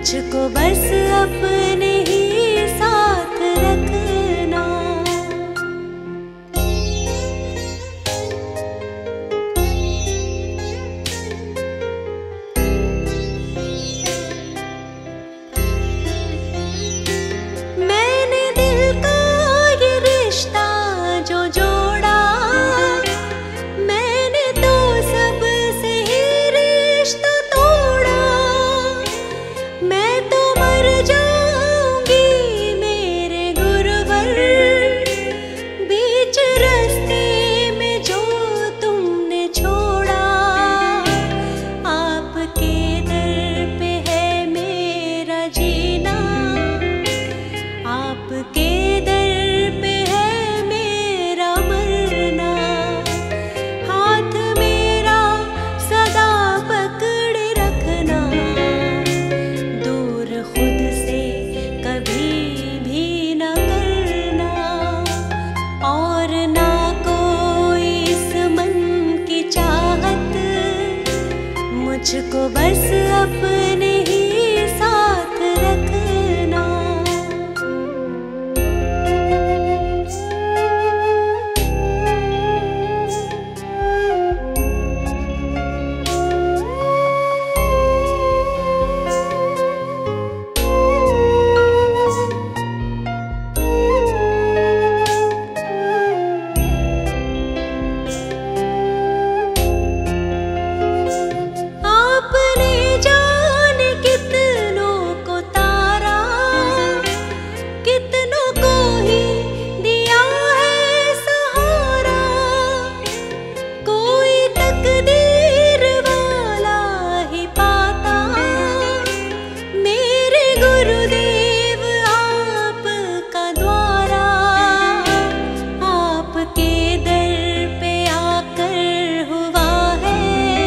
मुझको बस अपने ही साथ रखना। मैंने दिल का ये रिश्ता जो जोड़ा, मैंने तो सबसे ही रिश्ता तोड़ा। मैं तो मर जाऊंगी मेरे गुरुवर, बीच रास्ते में जो तुमने छोड़ा। आपके दर पे है मेरा जीना, आपके दर पे है मेरा मरना। हाथ मेरा सदा पकड़े रखना, दूर खुद से कभी भी न करना। और ना कोई इस मन की चाहत, मुझको बस अपने ही साथ रखना। आपने जाने कितनों को तारा, कितनों को ही दिया है सहारा। कोई तकदीर वाला ही पाता, मेरे गुरुदेव आपका द्वारा। आपके दर पे आकर हुआ है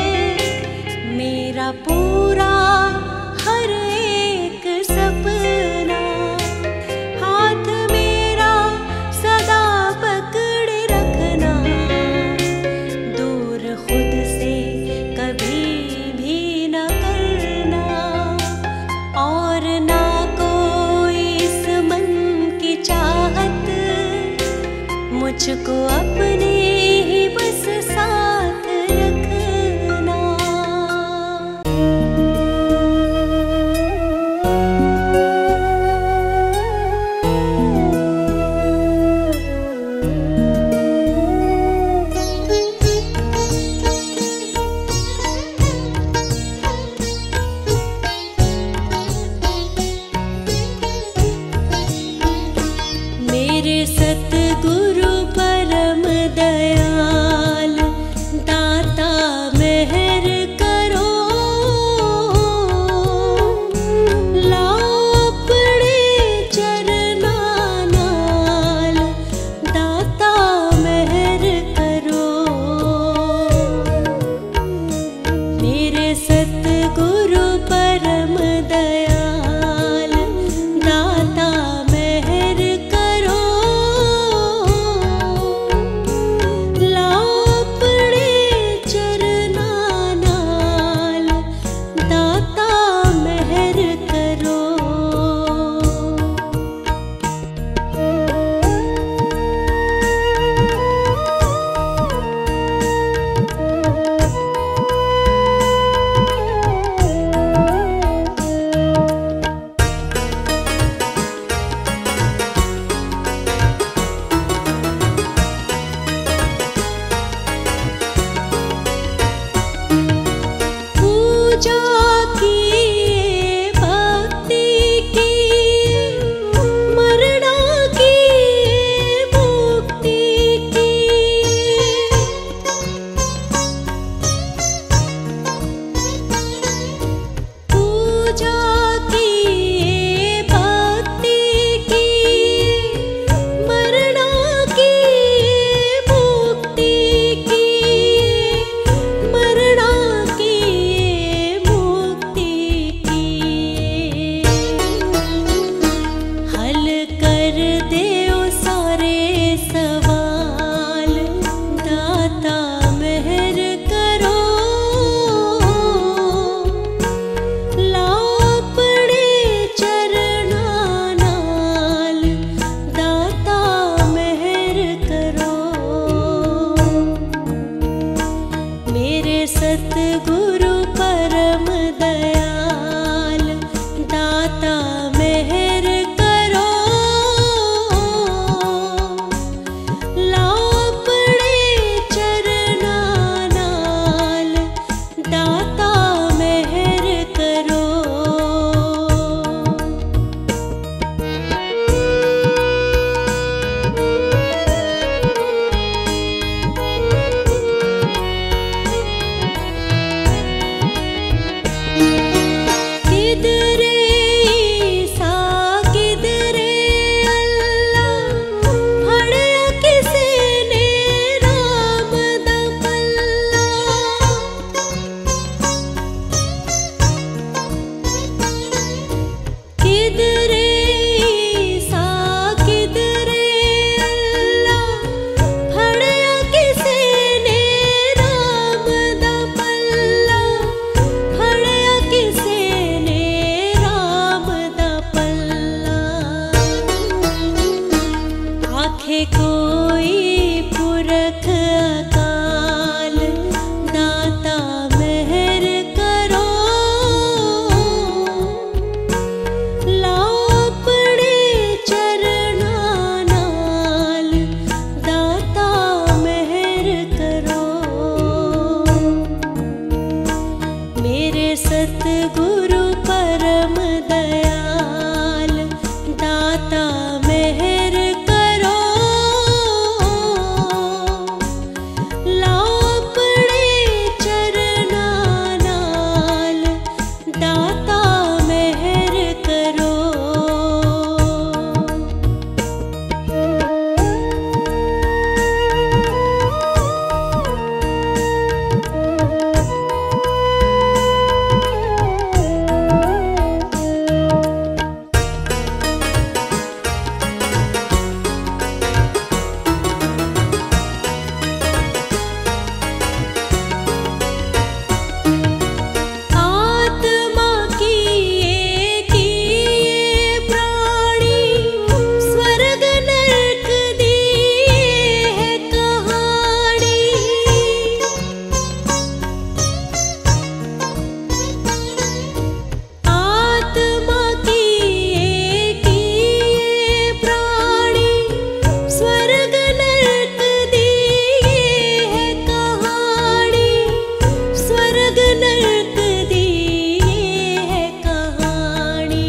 मेरा पूरा हर एक सपना। हाथ मेरा सदा पकड़े रखना, दूर खुद से कभी भी न करना। और ना कोई इस मन की चाहत, मुझको अपने ही बस साथ रखना। मेरे सतगुरु परम दयाल दाता मेहर करो। लाओ अपने चरना नाल दाता मेहर करो। मेरे सतगुरु परम दयाल दाता मेहर करो। लाओ अपने चरना नाल दाता मेहर करो। पूजा की भक्ति की, मरना की मुक्ति की। पूजा की भक्ति की, मरना की मुक्ति की। मरना की मुक्ति की। हल कर दे ओ सारे सवाल दाता मेहर करो। लाओ दयाल दाता मेहर करो। लाओ अपने चरना नाल दाता मेहर करो। किधरे ईसा किधरे अल्लाह फड़या किसे ने राम दा पल्ला। किधरे ईसा किधरे अल्लाह फड़या किसे ने राम दा पल्ला। फड़या किसे ने राम दा पल्ला। आखे कोई पुरख अकाल दाता मेहर करो। लाओ अपने चरना नाल दाता मेहर करो। मेरे सतगुरु परम दयाल दाता मेहर करो। लाओ अपने चरना नाल दाता मेहर करो। आत्मा की ये प्राणी स्वर्ग नरक दी है कहानी। आत्मा की ये प्राणी स्वर्ग नरक दी है कहानी। स्वर्ग नरक दी है कहानी।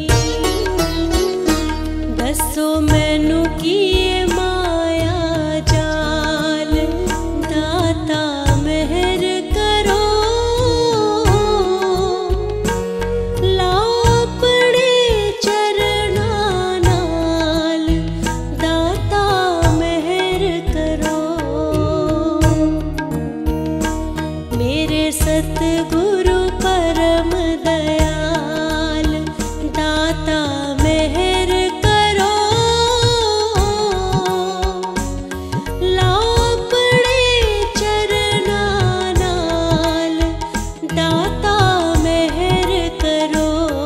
दसो मैनू की ये माया जाल दाता मेहर करो। लाओ अपने चरना नाल दाता मेहर करो। मेरे सतगुरु परम दयाल दाता मेहर करो। लाओ अपने चरना नाल दाता मेहर करो।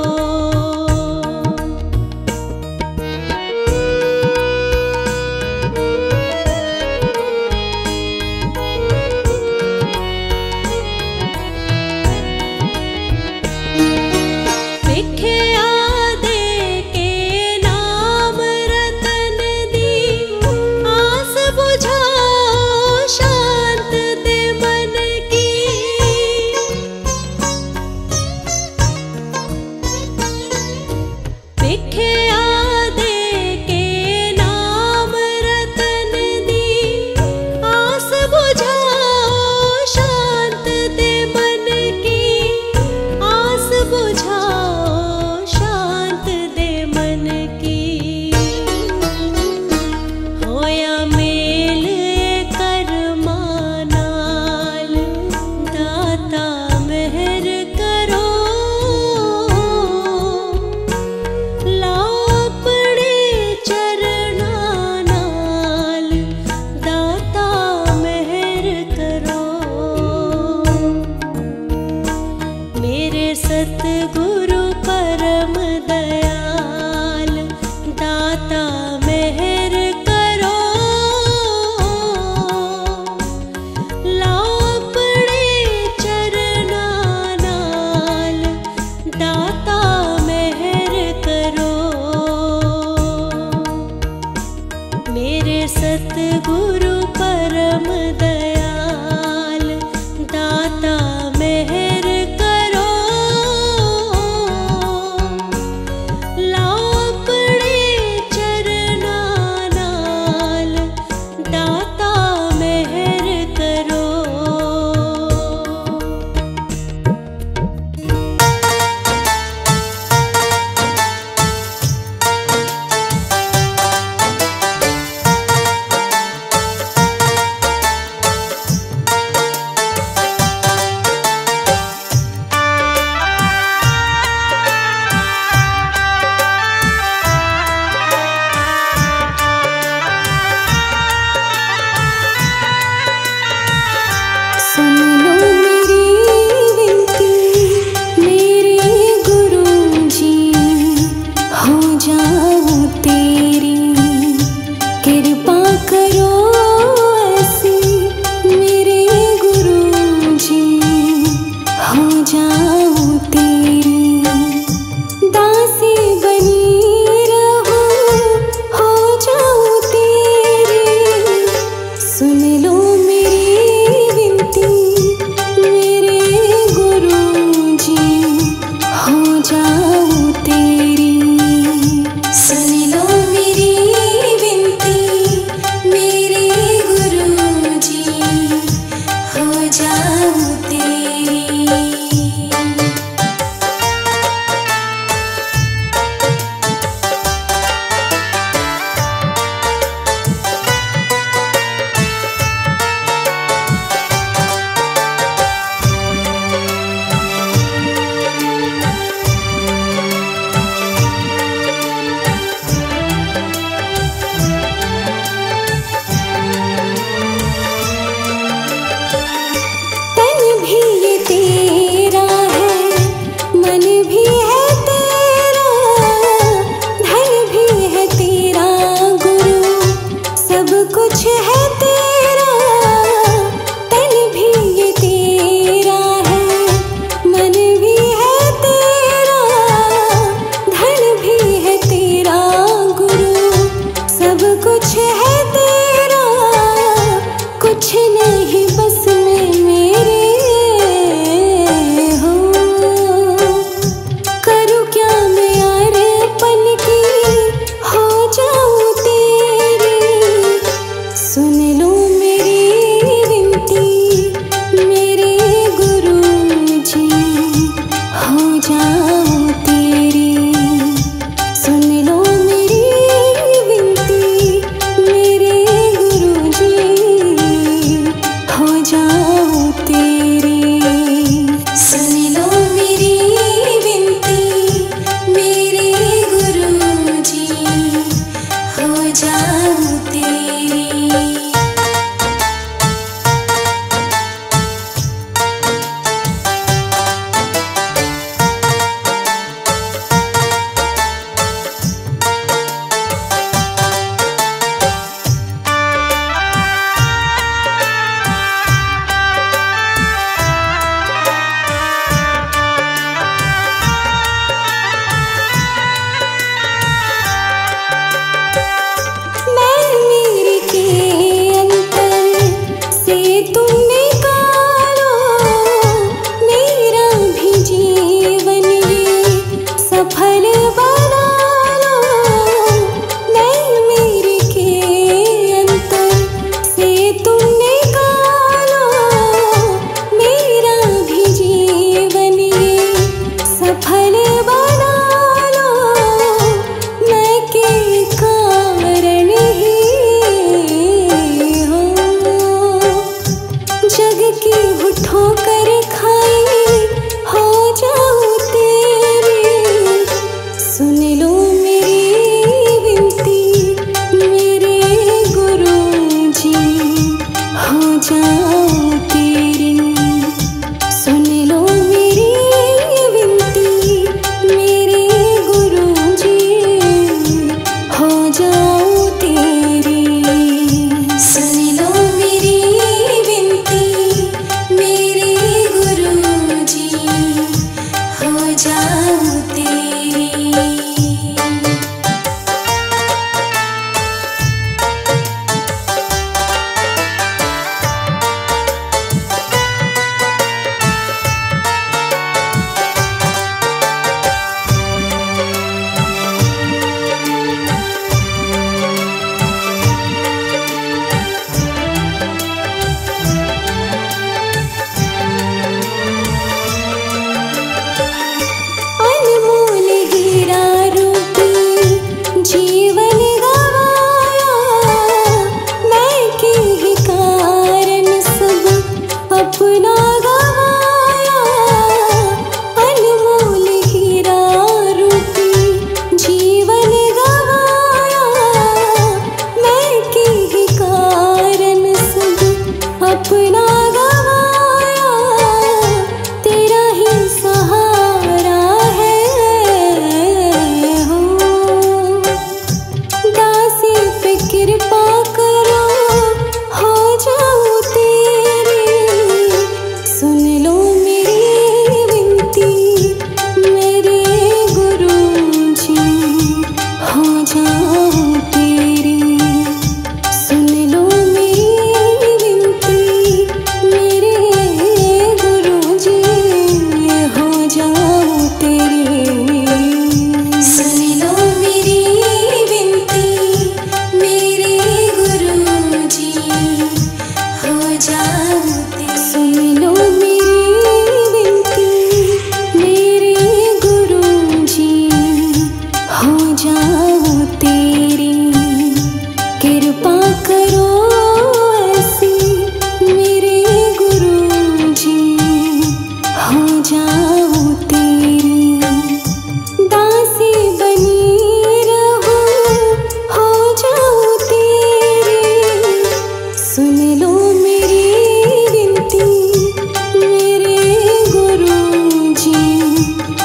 विख्या दे के नाम रतन दी आस बुझाओ शांत दे मन की। विख्या दे के नाम रतन दी आस बुझाओ शांत दे मन की। आस बुझाओ शांत दे मन की। होया मेल कर्मा नाल दाता मेहर करो। लाओ अपने चरना नाल दाता मेहर करो। मेरे सतगुरु परम दयाल दाता मेहर करो। लाओ अपने चरना नाल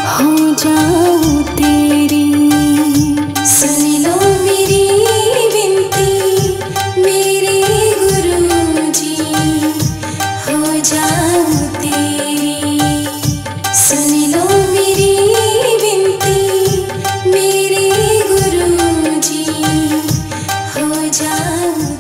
हो जाऊं तेरी। सुन लो मेरी विनती मेरे गुरुजी, हो जाऊं तेरी। सुन लो मेरी विनती मेरे गुरुजी, हो जाऊं